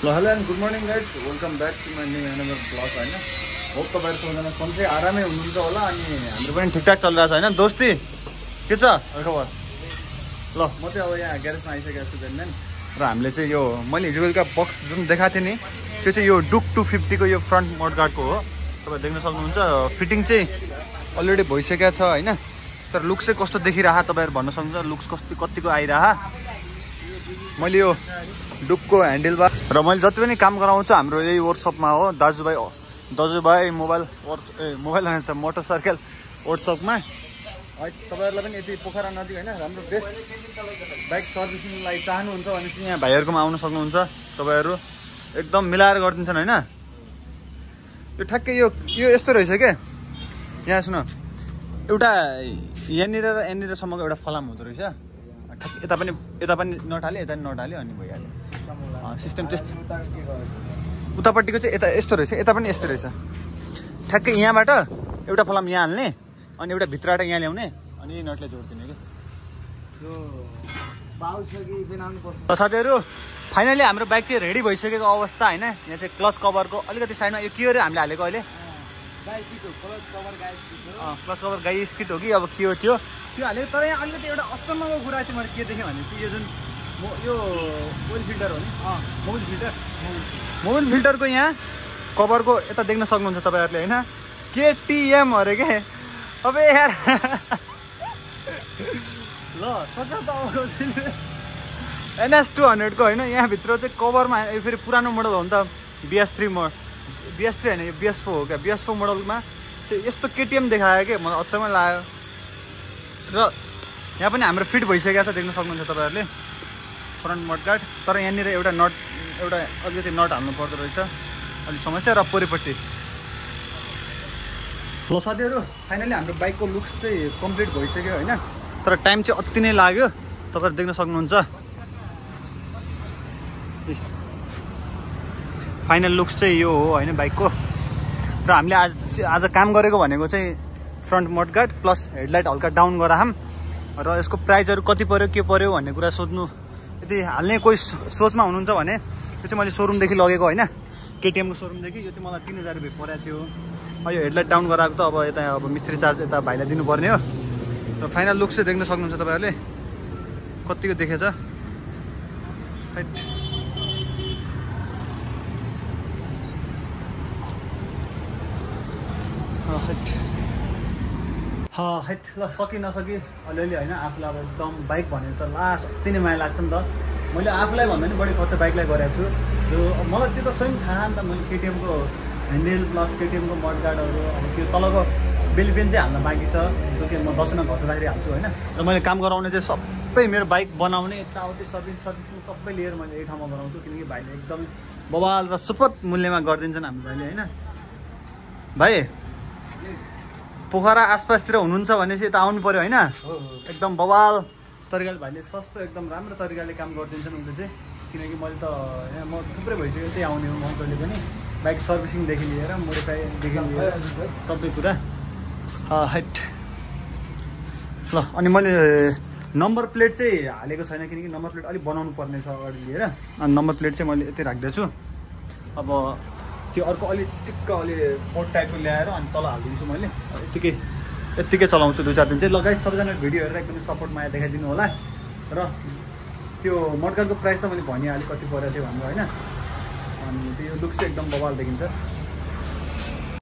Hello and good morning guys. Welcome back to my new another vlog हैन. Hope तपाईहरु सबैजना सन्चै आरामै हुनुहुन्छ होला अनि हाम्रो पनि ठिकठाक चलिरहेछ हैन दोस्ती. के छ खबर? ल म चाहिँ अब यहाँ ग्यारेजमा आइसकेको छु बेनमेन र हामीले चाहिँ यो मैले हिजो बेलुका बक्स जुन देखाएको थिएँ नि त्यो चाहिँ यो डुक 250 को यो फ्रन्ट मडगार्डको हो. तपाईहरु देख्न सक्नुहुन्छ फिटिङ चाहिँ अलरेडी भइसकेको छ हैन. तर लुक्स चाहिँ कस्तो देखिरहा तपाईहरु भन्न सक्नुहुन्छ लुक्स कतिको आइरहा. मैले यो डुकको ह्यान्डल बार र मैले जति पनि काम गराउँछु हाम्रो यही वर्कसपमा हो. दाजुभाइ मोबाइल मोटरसाइकल वर्कसपमा तपाईहरुलाई पनि यति पोखरा नदी हैन राम्रो बेस्ट बाइक सर्भिसिङलाई चाहनुहुन्छ भने चाहिँ यहाँ भाइहरुकोमा आउन सक्नुहुन्छ. तपाईहरु एकदम मिलाएर गर्दिन्छन् हैन. यो ठ्याक्कै यो यस्तो रहेछ के यहाँ सुन एउटा यहाँनिर र यहाँनिरसम्मको एउटा फलाम हुँदो रहेछ. यता पनि नट हाल्यो यता पनि नट हाल्यो अनि भइहाल्यो सिस्टम त्यस्तो. उतापट्टिको चाहिँ यता यस्तो रहेछ यता पनि यस्तो रहेछ. ठ्याक्कै यहाँबाट एउटा फलाम यहाँ हाल्ने अनि एउटा भित्रबाट यहाँ ल्याउने अनि नटले जोडिदिने कि. साथीहरू फाइनली हाम्रो बाइक चाहिँ रेडी भइसकेको अवस्था होइन. यहाँ चाहिँ क्लच कभरको अलिकति साइडमा यो के हो हामीले हालेको अहिले क्लच कभर गाई स्किट हो कि अब के हो त्यो हालेको. तर यहाँ अलिकति एउटा अचम्मको कुरा चाहिँ मैले के देखेँ भने चाहिँ यो जुन यो ओइल फिल्टर हो नि मोबिल फिल्टरको यहाँ कभरको यता देख्न सक्नुहुन्छ तपाईँहरूले होइन. केटिएम अरे के अब यार ल सचा त NS 200 को होइन. यहाँभित्र चाहिँ कभरमा फेरि पुरानो मोडल हो नि त BS3 होइन यो BS4 हो क्या. BS4 मोडलमा चाहिँ यस्तो केटिएम देखायो कि मलाई अचम्मै लाग्यो. र यहाँ पनि हाम्रो फिट भइसकेको छ देख्न सक्नुहुन्छ तपाईँहरूले फ्रन्ट मडगार्ड. तर यहाँनिर एउटा अलिकति नट हाल्नु पर्दो रहेछ अलिक समस्या. र पोरिपट्टि ल साथीहरू फाइनली हाम्रो बाइकको लुक्स चाहिँ कम्प्लिट भइसक्यो होइन. तर टाइम चाहिँ अति नै लाग्यो तपाईँहरू देख्न सक्नुहुन्छ. फाइनल लुक्स चाहिँ यो हो होइन बाइकको. र हामीले आज काम गरेको भनेको चाहिँ फ्रन्ट मडगार्ड प्लस हेडलाइट हल्का डाउन गराम र यसको प्राइसहरू कति पर्यो के पर्यो भन्ने कुरा सोध्नु यदि हाल्ने कोही सोचमा हुनुहुन्छ भने यो चाहिँ मैले सोरुमदेखि लगेको होइन केटिएमको सोरुमदेखि. यो चाहिँ मलाई 3000 रुपियाँ परेको थियो. यो हेडलाइट डाउन गराएको त अब यता अब मिस्त्री चार्ज यता भाइलाई दिनुपर्ने हो. र फाइनल लुक चाहिँ देख्न सक्नुहुन्छ तपाईँहरूले कतिको देखेछ. ल सकि नसकि अलिअलि होइन आफूलाई अब एकदम बाइक भनेर त लास्ट अति नै माया लाग्छ नि त. मैले आफूलाई भन्दा पनि बढी खर्च बाइकलाई गरेको छु. त्यो मलाई त्यो त स्वयं थाहा नि त. मैले केटिएमको ह्यान्डल प्लस केटिएमको मडगार्डहरू अब त्यो तलको बेलपेन चाहिँ हाल्न बाँकी छ जो कि म दसैँमा घर जाँदाखेरि हाल्छु होइन. र मैले काम गराउने चाहिँ सबै मेरो बाइक बनाउने यताउति सर्भिसिङ सबै लिएर मैले यही ठाउँमा गराउँछु किनकि भाइले एकदमै बवाल र सुपथ मूल्यमा गरिदिन्छन् हाम्रो भाइले होइन. भाइ पोखरा आसपासतिर हुनुहुन्छ भने चाहिँ यता आउनु पऱ्यो होइन. एकदम बवाल तरिकाले भाइले सस्तो एकदम राम्रो तरिकाले काम गरिदिन्छन् उनले चाहिँ. किनकि मैले त यहाँ म थुप्रै भइसक्यो त्यही आउने हो म कहिले पनि बाइक सर्भिसिङदेखि लिएर मोडिफाईदेखि लिएर सबै कुरा ल. अनि मैले नम्बर प्लेट चाहिँ हालेको छैन किनकि नम्बर प्लेट अलिक बनाउनु पर्ने छ अगाडि लिएर. अनि नम्बर प्लेट चाहिँ मैले यति राख्दैछु. अब त्यो अर्को अलि चिटिक्क अलि बोर्ड टाइपको ल्याएर अनि तल हालिदिन्छु मैले. यत्तिकै चलाउँछु 2-4 दिन चाहिँ. ल गाइस सबैजना भिडियो हेरेर एकदमै सपोर्ट माया देखाइदिनु होला. र त्यो मडगार्डको प्राइस त मैले भनिहालेँ कति परेको थियो भनेर होइन. अनि त्यो लुक्स चाहिँ एकदम बवाल देखिन्छ.